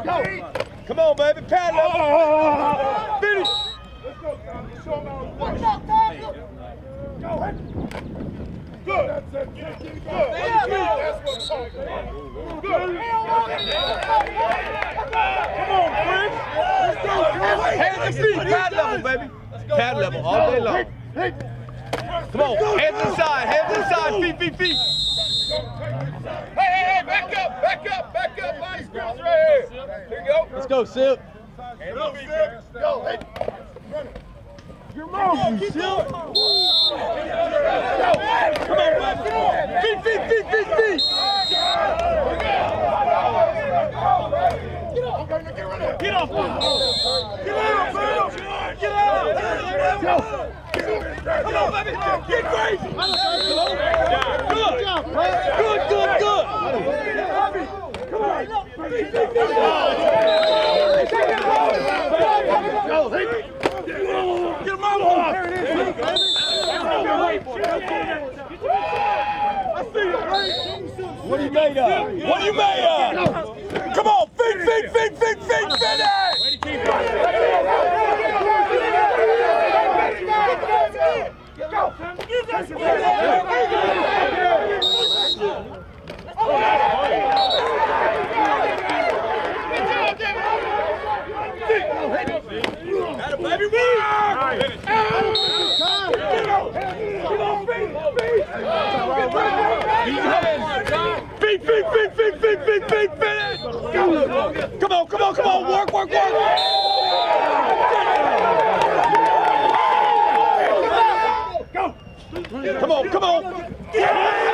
Come on, baby. Pad level. Finish. Let's go, Tom. Show them how it works. Go. Good. That's it. Good. That's what I'm talking about. Good. Come on, Chris. Let's go, Chris. Hands and feet. Pad level, baby. Pad level all day long. Come on. Hands inside. Hands inside. Feet. Hey, back up. Nice girls right here. Here you go. Let's go, Sip. Hands up, Sip. Go. Hey. Your mom, you Sip. Come on, feet. Get off, man. Get out. Come on, baby. Get crazy. Good. Come on. Get him out. There it is. I see it. What are you made of? Come on, feet, finish! Go! Baby, Feet, finish! Come on, work! Go! Come on!